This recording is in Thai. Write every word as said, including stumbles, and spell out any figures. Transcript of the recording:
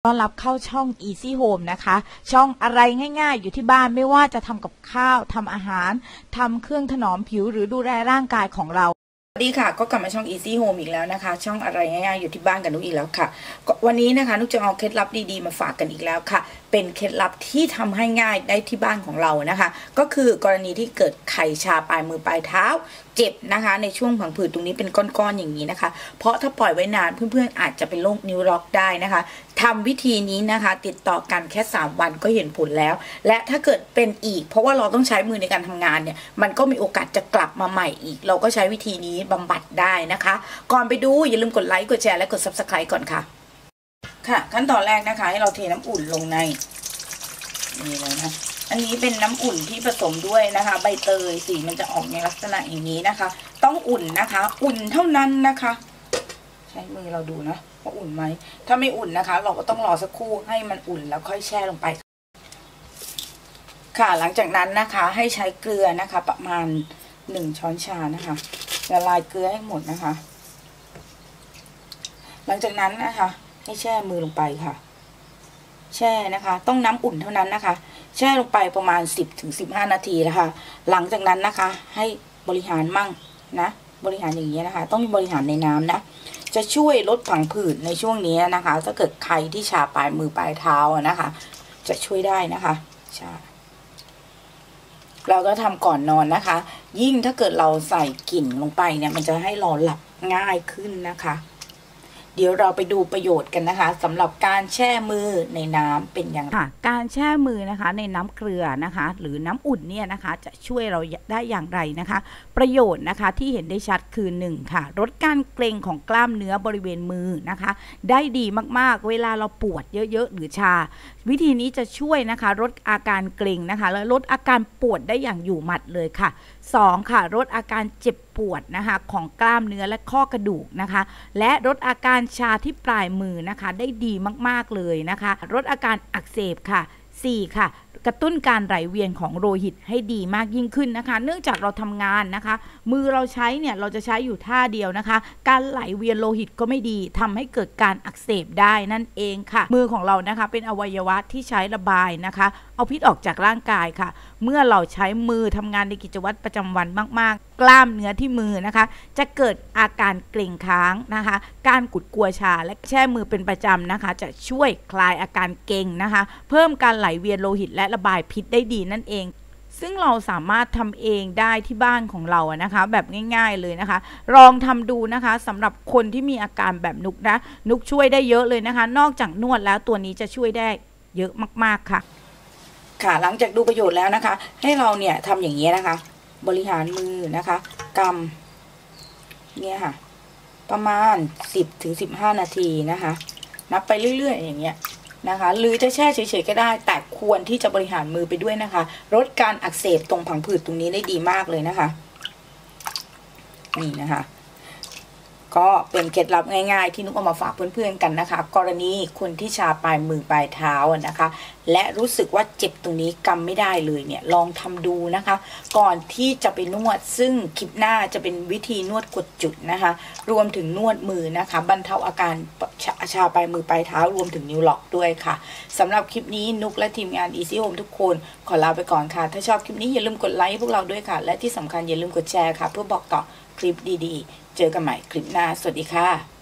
ต้อนรับเข้าช่อง Easy Home นะคะช่องอะไรง่ายๆอยู่ที่บ้านไม่ว่าจะทำกับข้าวทำอาหารทำเครื่องถนอมผิวหรือดูแลร่างกายของเราสวัสดีค่ะก็กลับมาช่อง Easy Home อีกแล้วนะคะช่องอะไรง่ายๆอยู่ที่บ้านกันนุกอีกแล้วค่ะวันนี้นะคะนุกจะเอาเคล็ดลับดีๆมาฝากกันอีกแล้วค่ะเป็นเคล็ดลับที่ทำให้ง่ายได้ที่บ้านของเรานะคะก็คือกรณีที่เกิดไข้ชาปลายมือปลายเท้าเจ็บนะคะในช่วงผังผืดตรงนี้เป็นก้อนๆอย่างนี้นะคะเพราะถ้าปล่อยไว้นานเพื่อนๆอาจจะเป็นโรคนิ้วล็อกได้นะคะทำวิธีนี้นะคะติดต่อกันแค่สามวันก็เห็นผลแล้วและถ้าเกิดเป็นอีกเพราะว่าเราต้องใช้มือในการทำงานเนี่ยมันก็มีโอกาสจะกลับมาใหม่อีกเราก็ใช้วิธีนี้บำบัดได้นะคะก่อนไปดูอย่าลืมกดไลค์กดแชร์และกด ซับสไครบ์ ก่อนค่ะค่ะขั้นตอนแรกนะคะให้เราเทน้ำอุ่นลงในนี่เลยนะอันนี้เป็นน้ำอุ่นที่ผสมด้วยนะคะใบเตยสีมันจะออกในลักษณะอย่างนี้นะคะต้องอุ่นนะคะอุ่นเท่านั้นนะคะใช้มือเราดูนะว่าอุ่นไหมถ้าไม่อุ่นนะคะเราก็ต้องรอสักครู่ให้มันอุ่นแล้วค่อยแช่ลงไปค่ะหลังจากนั้นนะคะให้ใช้เกลือนะคะประมาณหนึ่งช้อนชานะคะละลายเกลือให้หมดนะคะหลังจากนั้นนะคะให้แช่มือลงไปค่ะแช่นะคะต้องน้ำอุ่นเท่านั้นนะคะแช่ลงไปประมาณ สิบถึงสิบห้า นาทีนะคะหลังจากนั้นนะคะให้บริหารมั่งนะบริหารอย่างนี้นะคะต้องบริหารในน้ำนะจะช่วยลดผังผืดในช่วงนี้นะคะถ้าเกิดใครที่ชาปลายมือปลายเท้านะคะจะช่วยได้นะคะใช่เราก็ทำก่อนนอนนะคะยิ่งถ้าเกิดเราใส่กลิ่นลงไปเนี่ยมันจะให้เราหลับง่ายขึ้นนะคะเดี๋ยวเราไปดูประโยชน์กันนะคะสำหรับการแช่มือในน้ำเป็นอย่างไรค่ะการแช่มือนะคะในน้ำเกลือนะคะหรือน้ำอุ่นเนี่ยนะคะจะช่วยเราได้อย่างไรนะคะประโยชน์นะคะที่เห็นได้ชัดคือหนึ่งค่ะลดการเกร็งของกล้ามเนื้อบริเวณมือนะคะได้ดีมากๆเวลาเราปวดเยอะๆหรือชาวิธีนี้จะช่วยนะคะลดอาการเกร็งนะคะและลดอาการปวดได้อย่างอยู่หมัดเลยค่ะสองค่ะลดอาการเจ็บปวดนะคะของกล้ามเนื้อและข้อกระดูกนะคะและลดอาการชาที่ปลายมือนะคะได้ดีมากๆเลยนะคะลดอาการอักเสบค่ะสี่ค่ะกระตุ้นการไหลเวียนของโลหิตให้ดีมากยิ่งขึ้นนะคะเนื่องจากเราทำงานนะคะมือเราใช้เนี่ยเราจะใช้อยู่ท่าเดียวนะคะการไหลเวียนโลหิตก็ไม่ดีทำให้เกิดการอักเสบได้นั่นเองค่ะมือของเรานะคะเป็นอวัยวะที่ใช้ระบายนะคะเอาพิษออกจากร่างกายค่ะเมื่อเราใช้มือทำงานในกิจวัตรประจำวันมากๆกล้ามเนื้อที่มือนะคะจะเกิดอาการเกร็งค้างนะคะการกุดกลัวชาและแช่มือเป็นประจำนะคะจะช่วยคลายอาการเกร็งนะคะเพิ่มการไหลเวียนโลหิตและระบายพิษได้ดีนั่นเองซึ่งเราสามารถทำเองได้ที่บ้านของเราอะนะคะแบบง่ายๆเลยนะคะลองทำดูนะคะสำหรับคนที่มีอาการแบบนุกนะนุกช่วยได้เยอะเลยนะคะนอกจากนวดแล้วตัวนี้จะช่วยได้เยอะมากๆค่ะค่ะหลังจากดูประโยชน์แล้วนะคะให้เราเนี่ยทำอย่างนี้นะคะบริหารมือนะคะกำเนี่ยค่ะประมาณ สิบถึงสิบห้า นาทีนะคะนับไปเรื่อยๆอย่างเงี้ยนะคะหรือจะแช่เฉยๆก็ได้แต่ควรที่จะบริหารมือไปด้วยนะคะลดการอักเสบตรงผังผืดตรงนี้ได้ดีมากเลยนะคะนี่นะคะก็เป็นเคล็ดลับง่ายๆที่นุกเอามาฝากเพื่อนๆกันนะคะกรณีคนที่ชาปลายมือปลายเท้านะคะและรู้สึกว่าเจ็บตรงนี้กำไม่ได้เลยเนี่ยลองทำดูนะคะก่อนที่จะไปนวดซึ่งคลิปหน้าจะเป็นวิธีนวดกดจุดนะคะรวมถึงนวดมือนะคะบรรเทาอาการชา, ชาปลายมือปลายเท้ารวมถึงนิ้วล็อกด้วยค่ะสำหรับคลิปนี้นุกและทีมงาน Easy Home ทุกคนขอลาไปก่อนค่ะถ้าชอบคลิปนี้อย่าลืมกดไลค์ให้พวกเราด้วยค่ะและที่สำคัญอย่าลืมกดแชร์ค่ะเพื่อบอกต่อคลิปดีๆเจอกันใหม่คลิปหน้าสวัสดีค่ะ